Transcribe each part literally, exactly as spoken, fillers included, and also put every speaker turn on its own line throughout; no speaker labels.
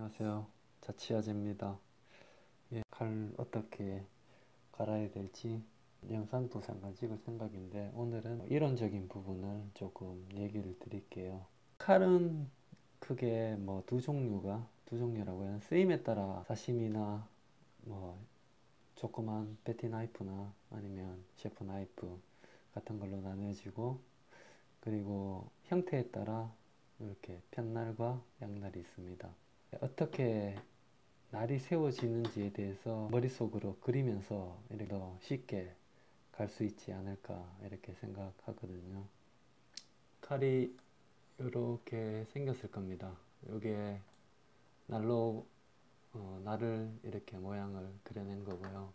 안녕하세요. 자취아재입니다. 예, 칼 어떻게 갈아야 될지 영상도 잠깐 찍을 생각인데 오늘은 이론적인 부분을 조금 얘기를 드릴게요. 칼은 크게 뭐 두 종류가 두 종류라고 해요. 쓰임에 따라 사시미나 뭐 조그만 베티 나이프나 아니면 셰프 나이프 같은 걸로 나눠지고, 그리고 형태에 따라 이렇게 편날과 양날이 있습니다. 어떻게 날이 세워지는지에 대해서 머릿속으로 그리면서 이렇게 더 쉽게 갈 수 있지 않을까 이렇게 생각하거든요. 칼이 이렇게 생겼을 겁니다. 이게 날로 어, 날을 이렇게 모양을 그려낸 거고요.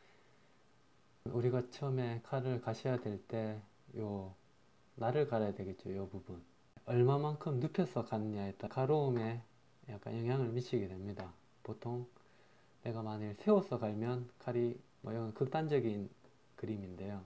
우리가 처음에 칼을 가셔야 될 때 요 날을 갈아야 되겠죠. 이 부분 얼마만큼 눕혀서 가느냐에 따라 가로움에 약간 영향을 미치게 됩니다. 보통 내가 만일 세워서 갈면 칼이 뭐 이건 극단적인 그림인데요.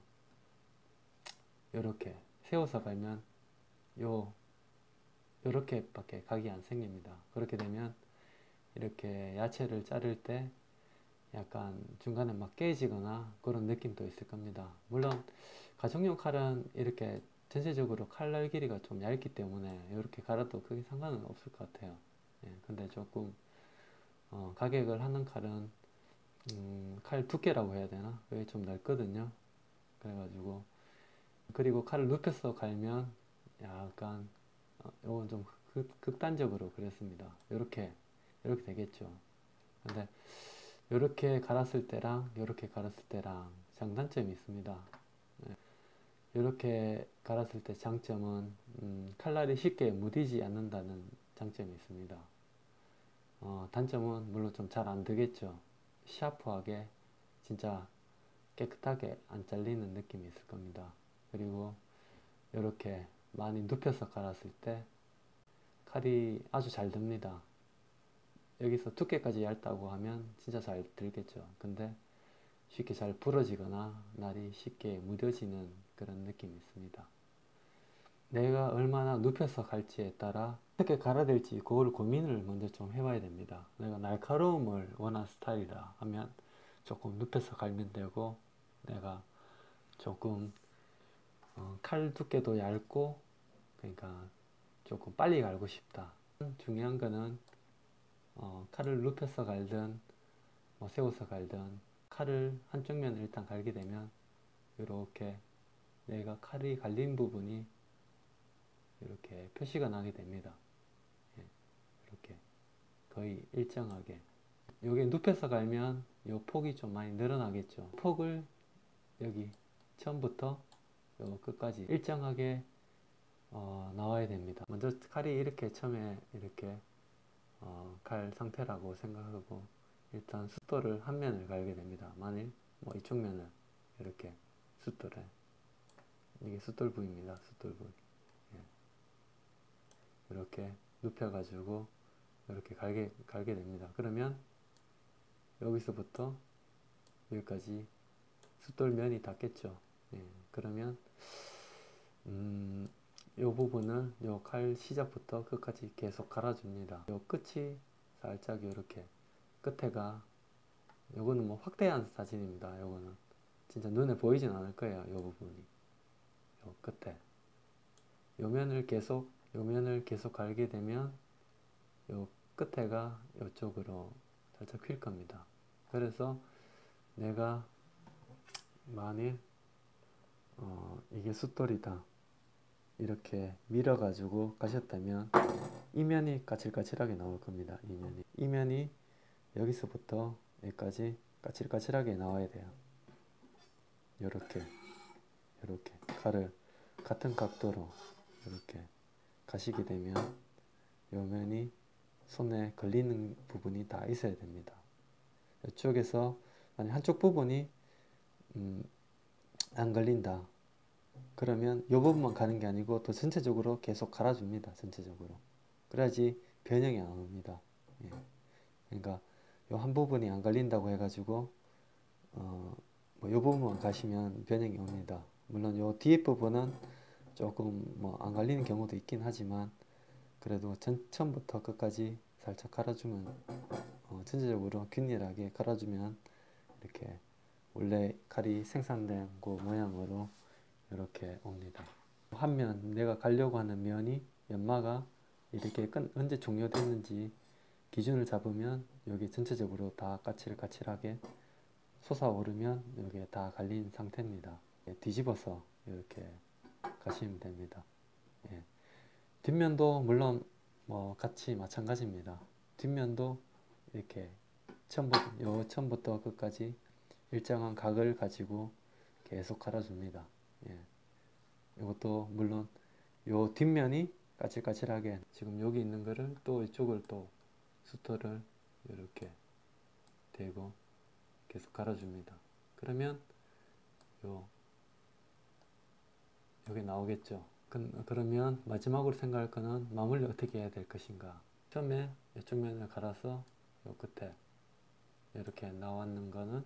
요렇게 세워서 갈면 요 요렇게 밖에 각이 안 생깁니다. 그렇게 되면 이렇게 야채를 자를 때 약간 중간에 막 깨지거나 그런 느낌도 있을 겁니다. 물론 가정용 칼은 이렇게 전체적으로 칼날 길이가 좀 얇기 때문에 이렇게 갈아도 크게 상관은 없을 것 같아요. 예, 근데 조금 어, 가격을 하는 칼은 음, 칼 두께라고 해야 되나? 그게 좀 넓거든요. 그래가지고 그리고 칼을 눕혀서 갈면 약간 어, 이건 좀 극, 극단적으로 그렸습니다. 이렇게 이렇게 되겠죠. 근데 이렇게 갈았을 때랑 이렇게 갈았을 때랑 장단점이 있습니다. 이렇게 갈았을 때 장점은 음, 칼날이 쉽게 무디지 않는다는 장점이 있습니다. 어, 단점은 물론 좀 잘 안 되겠죠. 샤프하게 진짜 깨끗하게 안 잘리는 느낌이 있을 겁니다. 그리고 이렇게 많이 눕혀서 갈았을 때 칼이 아주 잘 듭니다. 여기서 두께까지 얇다고 하면 진짜 잘 들겠죠. 근데 쉽게 잘 부러지거나 날이 쉽게 무뎌지는 그런 느낌이 있습니다. 내가 얼마나 눕혀서 갈지에 따라 어떻게 갈아야 될지 그걸 고민을 먼저 좀 해봐야 됩니다. 내가 날카로움을 원하는 스타일이라 하면 조금 눕혀서 갈면 되고, 내가 조금 어, 칼 두께도 얇고 그러니까 조금 빨리 갈고 싶다. 중요한 거는 어, 칼을 눕혀서 갈든 뭐 세워서 갈든 칼을 한쪽 면을 일단 갈게 되면 이렇게 내가 칼이 갈린 부분이 이렇게 표시가 나게 됩니다. 예, 이렇게 거의 일정하게. 요게 눕혀서 갈면 요 폭이 좀 많이 늘어나겠죠. 폭을 여기 처음부터 요 끝까지 일정하게 어, 나와야 됩니다. 먼저 칼이 이렇게 처음에 이렇게 어, 갈 상태라고 생각하고 일단 숫돌을 한 면을 갈게 됩니다. 만일 뭐 이쪽 면을 이렇게 숫돌에, 이게 숫돌 부위입니다. 숫돌 부위. 예. 이렇게 눕혀 가지고 이렇게 갈게, 갈게 됩니다. 그러면 여기서부터 여기까지 숫돌 면이 닿겠죠. 예. 그러면 음, 이 부분을 요 칼 시작부터 끝까지 계속 갈아줍니다. 요 끝이 살짝 이렇게 끝에가, 요거는 뭐 확대한 사진입니다. 요거는 진짜 눈에 보이진 않을 거예요. 요 부분이 요 끝에 요 면을 계속 요 면을 계속 갈게 되면 요 끝에가 요쪽으로 살짝 휠 겁니다. 그래서 내가 만일 어, 이게 숫돌이다 이렇게 밀어 가지고 가셨다면 이면이 까칠까칠하게 나올 겁니다. 이면이 이면이 여기서부터 여기까지 까칠까칠하게 나와야 돼요. 요렇게 요렇게 칼을 같은 각도로 이렇게 가시게 되면 요 면이 손에 걸리는 부분이 다 있어야 됩니다. 이쪽에서 만약 한쪽 부분이 음, 안 걸린다 그러면 이 부분만 가는 게 아니고 또 전체적으로 계속 갈아줍니다. 전체적으로. 그래야지 변형이 안 옵니다. 예. 그러니까 요 한 부분이 안 걸린다고 해가지고 어, 뭐 요 부분만 가시면 변형이 옵니다. 물론 요 뒤에 부분은 조금 뭐 안 걸리는 경우도 있긴 하지만 그래도 전, 처음부터 끝까지 살짝 갈아주면 어, 전체적으로 균일하게 갈아주면 이렇게 원래 칼이 생산된 그 모양으로 이렇게 옵니다. 한 면, 내가 가려고 하는 면이 연마가 이렇게 끝, 언제 종료됐는지 기준을 잡으면 여기 전체적으로 다 까칠까칠하게 솟아오르면 여기에 다 갈린 상태입니다. 예, 뒤집어서 이렇게 가시면 됩니다. 예. 뒷면도 물론 뭐 같이 마찬가지입니다. 뒷면도 이렇게 처음부터, 요 처음부터 끝까지 일정한 각을 가지고 계속 갈아줍니다. 예. 이것도 물론 요 뒷면이 까칠까칠하게 지금 여기 있는 거를 또 이쪽을 또 수터를 이렇게 대고 계속 갈아줍니다. 그러면 요 여기 나오겠죠. 그, 그러면 마지막으로 생각할 거는 마무리 어떻게 해야 될 것인가. 처음에 이쪽 면을 갈아서 요 끝에 이렇게 나왔는 거는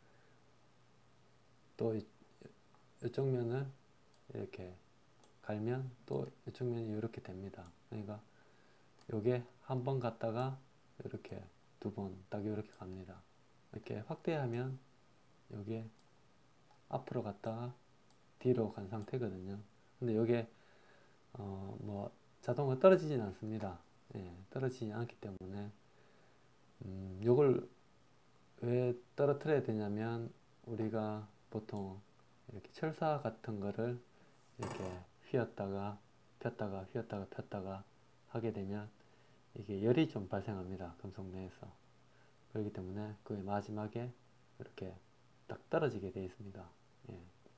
또 이, 이쪽 면을 이렇게 갈면 또 이쪽 면이 이렇게 됩니다. 그러니까 요게 한 번 갔다가 이렇게 두 번 딱 이렇게 갑니다. 이렇게 확대하면 요게 앞으로 갔다가 뒤로 간 상태거든요. 근데 요게 어 뭐 자동으로 떨어지진 않습니다. 예, 떨어지지 않기 때문에 음, 요걸 왜 떨어뜨려야 되냐면 우리가 보통 이렇게 철사 같은 거를 이렇게 휘었다가 폈다가 휘었다가 폈다가 하게 되면 이게 열이 좀 발생합니다. 금속 내에서. 그렇기 때문에 그 마지막에 이렇게 딱 떨어지게 되어 있습니다. 예.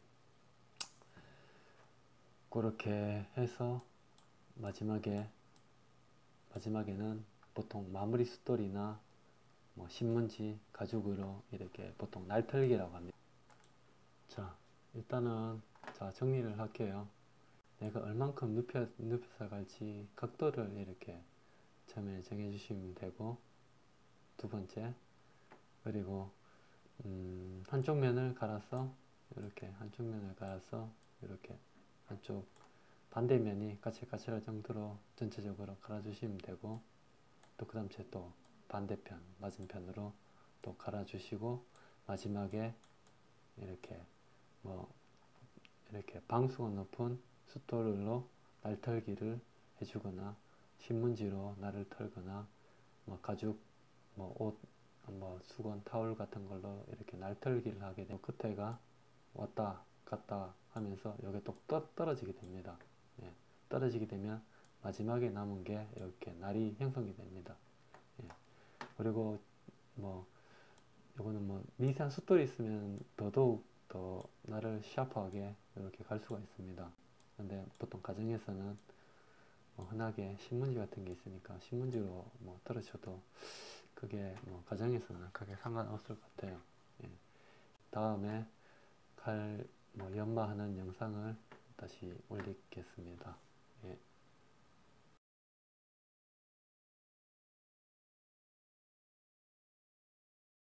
그렇게 해서 마지막에 마지막에는 보통 마무리 숫돌이나 뭐 신문지 가죽으로 이렇게 보통 날털기라고 합니다. 자, 일단은 자 정리를 할게요. 내가 얼만큼 눕혀, 눕혀서 갈지 각도를 이렇게 처음에 정해 주시면 되고, 두 번째 그리고 음, 한쪽 면을 갈아서 이렇게 한쪽 면을 갈아서 이렇게 한쪽 반대면이 까칠까칠할 정도로 전체적으로 갈아주시면 되고, 또 그 다음 또 반대편 맞은편으로 또 갈아주시고, 마지막에 이렇게 뭐 이렇게 방수가 높은 숫돌로 날털기를 해주거나 신문지로 날을 털거나 뭐 가죽 뭐 옷 뭐 수건 타올 같은 걸로 이렇게 날털기를 하게 되면 끝에가 왔다 갔다 하면서 여기 또 떨어지게 됩니다. 예, 떨어지게 되면 마지막에 남은 게 이렇게 날이 형성이 됩니다. 예, 그리고 뭐 이거는 뭐 미세한 숫돌이 있으면 더더욱 더 날을 샤프하게 이렇게 갈 수가 있습니다. 근데 보통 가정에서는 뭐 흔하게 신문지 같은 게 있으니까 신문지로 뭐 떨어져도 그게 뭐 가정에서는 크게 상관없을 것 같아요. 예. 다음에 칼 뭐 연마하는 영상을 다시 올리겠습니다. 예.